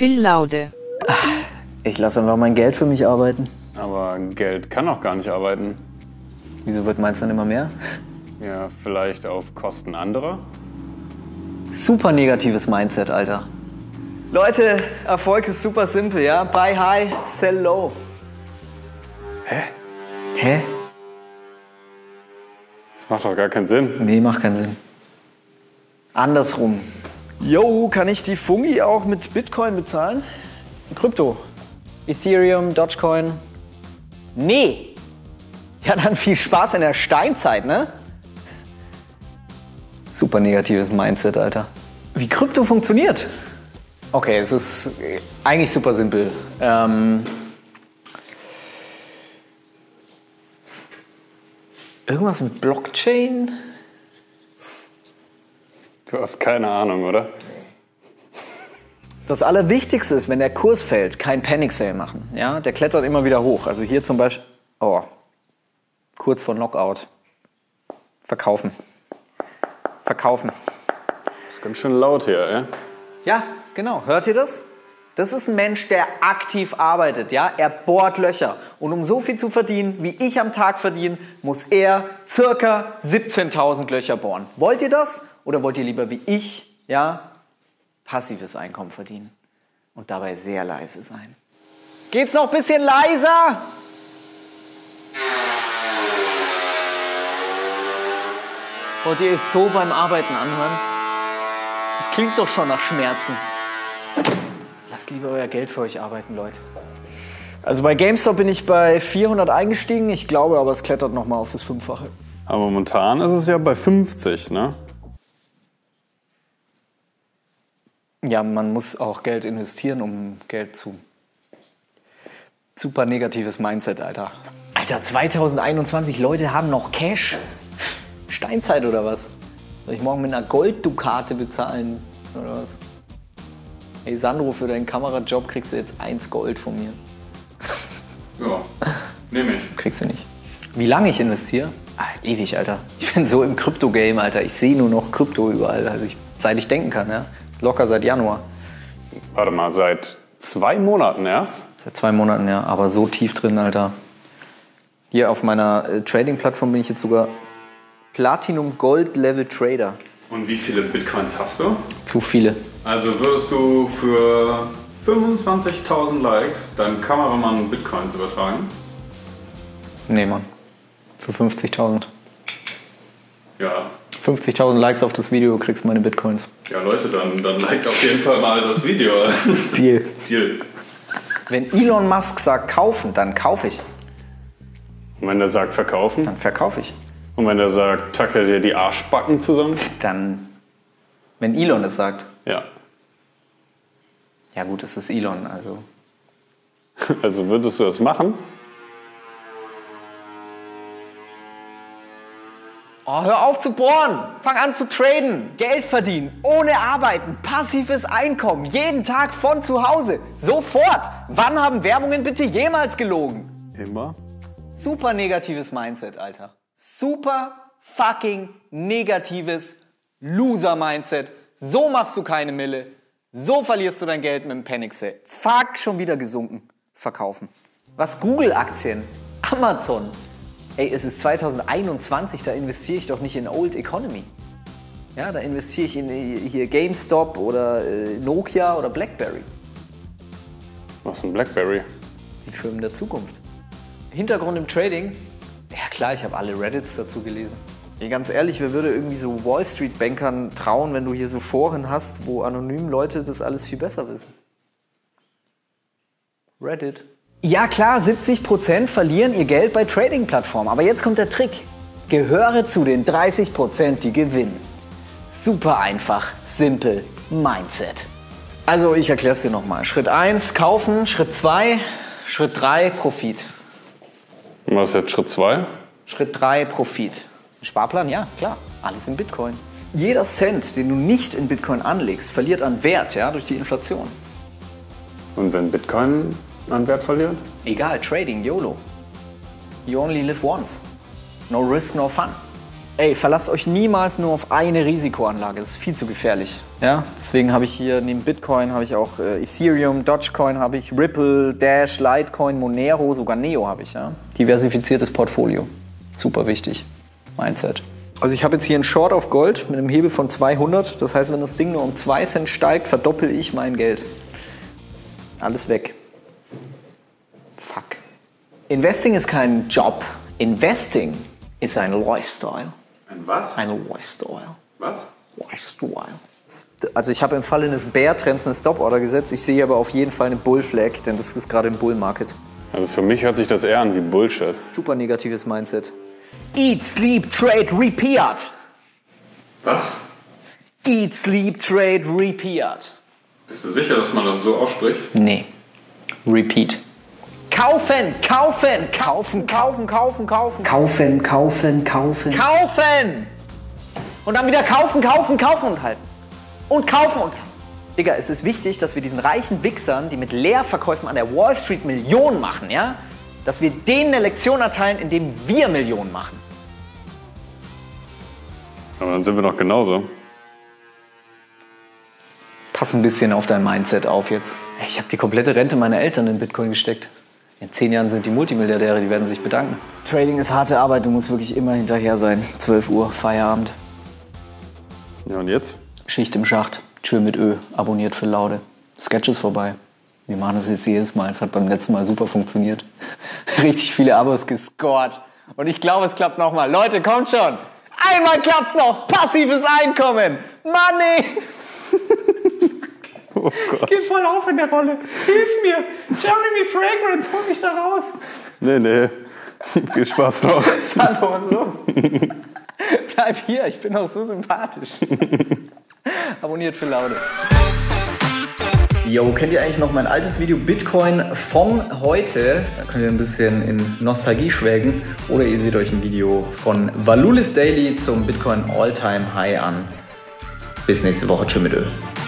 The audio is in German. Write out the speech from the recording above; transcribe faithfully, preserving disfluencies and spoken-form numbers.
viel Laude. Ich lasse einfach mein Geld für mich arbeiten. Aber Geld kann auch gar nicht arbeiten. Wieso wird meins dann immer mehr? Ja, vielleicht auf Kosten anderer? Super negatives Mindset, Alter. Leute, Erfolg ist super simpel, ja? Buy high, sell low. Hä? Hä? Das macht doch gar keinen Sinn. Nee, macht keinen Sinn. Andersrum. Yo, kann ich die Fungi auch mit Bitcoin bezahlen? Krypto. Ethereum, Dogecoin. Nee. Ja, dann viel Spaß in der Steinzeit, ne? Super negatives Mindset, Alter. Wie Krypto funktioniert? Okay, es ist eigentlich super simpel. Ähm, irgendwas mit Blockchain? Du hast keine Ahnung, oder? Das Allerwichtigste ist, wenn der Kurs fällt, kein Panic Sale machen. Ja? Der klettert immer wieder hoch. Also hier zum Beispiel, oh, kurz vor Knockout. Verkaufen. Verkaufen. Das ist ganz schön laut hier, ey. Ja, genau. Hört ihr das? Das ist ein Mensch, der aktiv arbeitet. Ja? Er bohrt Löcher. Und um so viel zu verdienen, wie ich am Tag verdiene, muss er circa siebzehntausend Löcher bohren. Wollt ihr das? Oder wollt ihr lieber wie ich, ja, passives Einkommen verdienen und dabei sehr leise sein? Geht's noch ein bisschen leiser? Wollt ihr euch so beim Arbeiten anhören? Das klingt doch schon nach Schmerzen. Lasst lieber euer Geld für euch arbeiten, Leute. Also bei GameStop bin ich bei vierhundert eingestiegen. Ich glaube aber, es klettert nochmal auf das Fünffache. Aber momentan ist es ja bei fünfzig, ne? Ja, man muss auch Geld investieren, um Geld zu... Super negatives Mindset, Alter. Alter, zweitausendeinundzwanzig Leute haben noch Cash. Steinzeit oder was? Soll ich morgen mit einer Golddukate bezahlen oder was? Hey Sandro, für deinen Kamerajob kriegst du jetzt eins Gold von mir. Ja, nehme ich. Kriegst du nicht. Wie lange ich investiere? Ah, ewig, Alter. Ich bin so im Krypto-Game, Alter. Ich sehe nur noch Krypto überall, also ich, seit ich denken kann, ja. Locker seit Januar. Warte mal, seit zwei Monaten erst? Seit zwei Monaten, ja. Aber so tief drin, Alter. Hier auf meiner äh, Trading-Plattform bin ich jetzt sogar Platinum Gold Level Trader. Und wie viele Bitcoins hast du? Zu viele. Also würdest du für fünfundzwanzigtausend Likes deinem Kameramann Bitcoins übertragen? Nee, Mann. Für fünfzigtausend. Ja. fünfzigtausend Likes auf das Video, kriegst du meine Bitcoins. Ja Leute, dann, dann liked auf jeden Fall mal das Video. Deal. Deal. Wenn Elon Musk sagt kaufen, dann kaufe ich. Und wenn der sagt verkaufen? Dann verkaufe ich. Und wenn der sagt, tacke dir die Arschbacken zusammen? Dann, wenn Elon es sagt. Ja. Ja gut, es ist Elon, also. Also würdest du das machen? Oh, hör auf zu bohren! Fang an zu traden! Geld verdienen! Ohne arbeiten! Passives Einkommen! Jeden Tag von zu Hause! Sofort! Wann haben Werbungen bitte jemals gelogen? Immer. Super negatives Mindset, Alter. Super fucking negatives Loser-Mindset. So machst du keine Mille. So verlierst du dein Geld mit dem Panic Sale. Fuck, schon wieder gesunken. Verkaufen. Was Google-Aktien? Amazon? Ey, es ist zweitausendeinundzwanzig, da investiere ich doch nicht in Old Economy. Ja, da investiere ich in hier GameStop oder äh, Nokia oder BlackBerry. Was ist ein BlackBerry? Das ist die Firmen der Zukunft. Hintergrund im Trading? Ja klar, ich habe alle Reddits dazu gelesen. Ey, ganz ehrlich, wer würde irgendwie so Wall Street Bankern trauen, wenn du hier so Foren hast, wo anonym Leute das alles viel besser wissen? Reddit. Ja klar, siebzig Prozent verlieren ihr Geld bei Trading-Plattformen. Aber jetzt kommt der Trick. Gehöre zu den dreißig Prozent, die gewinnen. Super einfach, simpel, Mindset. Also ich erkläre es dir nochmal. Schritt eins, kaufen. Schritt zwei, Schritt drei, Profit. Und was ist jetzt Schritt zwei? Schritt drei, Profit. Sparplan, ja, klar. Alles in Bitcoin. Jeder Cent, den du nicht in Bitcoin anlegst, verliert an Wert, ja, durch die Inflation. Und wenn Bitcoin an Wert verliert? Egal, Trading, YOLO. You only live once. No risk, no fun. Ey, verlasst euch niemals nur auf eine Risikoanlage, das ist viel zu gefährlich. Ja? Deswegen habe ich hier neben Bitcoin habe ich auch äh, Ethereum, Dogecoin habe ich, Ripple, Dash, Litecoin, Monero, sogar Neo habe ich. Ja? Diversifiziertes Portfolio, super wichtig, Mindset. Also ich habe jetzt hier einen Short auf Gold mit einem Hebel von zweihundert, das heißt, wenn das Ding nur um zwei Cent steigt, verdoppel ich mein Geld. Alles weg. Fuck. Investing ist kein Job, Investing ist ein Lifestyle. Ein was? Ein Lifestyle. Was? Lifestyle. Also ich habe im Falle eines Bear-Trends eine Stop-Order gesetzt. Ich sehe aber auf jeden Fall eine Bull-Flag, denn das ist gerade im Bull-Market. Also für mich hört sich das eher an wie Bullshit. Super negatives Mindset. Eat, sleep, trade, repeat. Was? Eat, sleep, trade, repeat. Bist du sicher, dass man das so ausspricht? Nee. Repeat. Kaufen, kaufen, kaufen, kaufen, kaufen, kaufen. Kaufen, kaufen, kaufen. Kaufen! Und dann wieder kaufen, kaufen, kaufen und halten. Und kaufen und halten. Digga, es ist wichtig, dass wir diesen reichen Wichsern, die mit Leerverkäufen an der Wall Street Millionen machen, ja, dass wir denen eine Lektion erteilen, indem wir Millionen machen. Aber dann sind wir doch genauso. Pass ein bisschen auf dein Mindset auf jetzt. Ich habe die komplette Rente meiner Eltern in Bitcoin gesteckt. In zehn Jahren sind die Multimilliardäre, die werden sich bedanken. Trading ist harte Arbeit, du musst wirklich immer hinterher sein. zwölf Uhr, Feierabend. Ja, und jetzt? Schicht im Schacht, Tschö mit Ö, abonniert für Laude. Sketch ist vorbei. Wir machen das jetzt jedes Mal, es hat beim letzten Mal super funktioniert. Richtig viele Abos gescored. Und ich glaube, es klappt nochmal. Leute, kommt schon! Einmal klappt's noch! Passives Einkommen! Money! Oh Gott. Geh voll auf in der Rolle. Hilf mir. Jeremy Fragrance, hol mich da raus. Nee, nee. Viel Spaß noch. Sandro, was ist los? Bleib hier, ich bin auch so sympathisch. Abonniert für Laude. Yo, kennt ihr eigentlich noch mein altes Video Bitcoin von heute? Da könnt ihr ein bisschen in Nostalgie schwelgen. Oder ihr seht euch ein Video von Valulis Daily zum Bitcoin All-Time High an. Bis nächste Woche. Tschüss mit Öl.